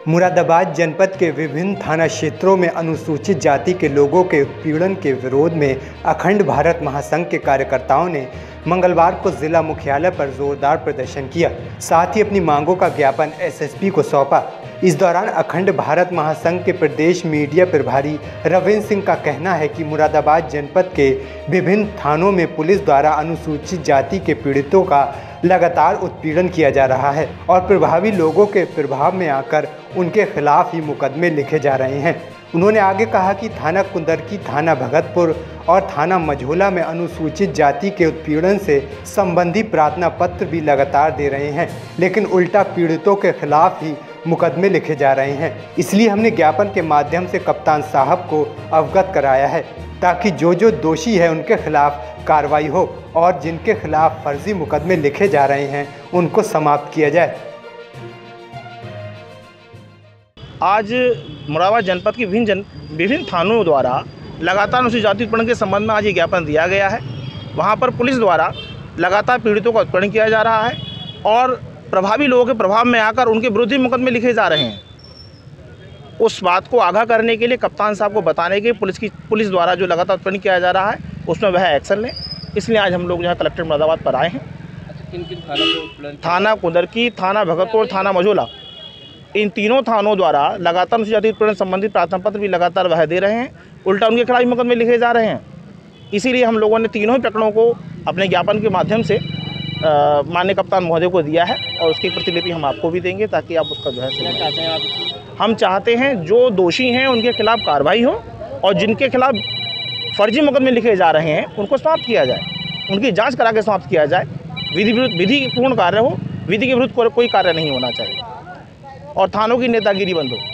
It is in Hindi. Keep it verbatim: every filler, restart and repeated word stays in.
मुरादाबाद जनपद के विभिन्न थाना क्षेत्रों में अनुसूचित जाति के लोगों के उत्पीड़न के विरोध में अखंड भारत महासंघ के कार्यकर्ताओं ने मंगलवार को जिला मुख्यालय पर जोरदार प्रदर्शन किया। साथ ही अपनी मांगों का ज्ञापन एसएसपी को सौंपा। इस दौरान अखंड भारत महासंघ के प्रदेश मीडिया प्रभारी रविंद्र सिंह का कहना है कि मुरादाबाद जनपद के विभिन्न थानों में पुलिस द्वारा अनुसूचित जाति के पीड़ितों का लगातार उत्पीड़न किया जा रहा है और प्रभावी लोगों के प्रभाव में आकर उनके खिलाफ ही मुकदमे लिखे जा रहे हैं। उन्होंने आगे कहा कि थाना कुंदरकी, थाना भगतपुर और थाना मझोला में अनुसूचित जाति के उत्पीड़न से संबंधी प्रार्थना पत्र भी लगातार दे रहे हैं, लेकिन उल्टा पीड़ितों के खिलाफ ही मुकदमे लिखे जा रहे हैं। इसलिए हमने ज्ञापन के माध्यम से कप्तान साहब को अवगत कराया है ताकि जो जो दोषी है उनके खिलाफ कार्रवाई हो और जिनके खिलाफ फर्जी मुकदमे लिखे जा रहे हैं उनको समाप्त किया जाए। आज मुरादाबाद जनपद की विभिन्न जन विभिन्न थानों द्वारा लगातार अनुसूचित जाति उत्पीड़न के संबंध में आज ये ज्ञापन दिया गया है। वहाँ पर पुलिस द्वारा लगातार पीड़ितों का उत्पीड़न किया जा रहा है और प्रभावी लोगों के प्रभाव में आकर उनके विरुद्ध ही मुकदमे लिखे जा रहे हैं। उस बात को आगाह करने के लिए कप्तान साहब को बताने के पुलिस की पुलिस द्वारा जो लगातार उत्पीड़न किया जा रहा है उसमें वह एक्शन लें, इसलिए आज हम लोग यहाँ कलेक्टर मुरादाबाद पर आए हैं। अच्छा, किन किन थाना थाना कुंदरकी, थाना भगतपुर, थाना मझोला, इन तीनों थानों द्वारा लगातार अनुसूचित जाति उत्पीड़न संबंधित प्रार्थना पत्र भी लगातार वह दे रहे हैं, उल्टा उनके खिलाफ मुकदमे लिखे जा रहे हैं। इसीलिए हम लोगों ने तीनों ही प्रकरणों को अपने ज्ञापन के माध्यम से माननीय कप्तान महोदय को दिया है और उसकी प्रतिलिपि हम आपको भी देंगे ताकि आप उसका जो है चाहते हैं आप। हम चाहते हैं जो दोषी हैं उनके खिलाफ कार्रवाई हो और जिनके खिलाफ फर्जी मुकदमे लिखे जा रहे हैं उनको समाप्त किया जाए, उनकी जांच करा के समाप्त किया जाए। विधि विरुद्ध विधि पूर्ण कार्य हो, विधि के विरुद्ध कोई कार्य नहीं होना चाहिए और थानों की नेतागिरी बंद हो।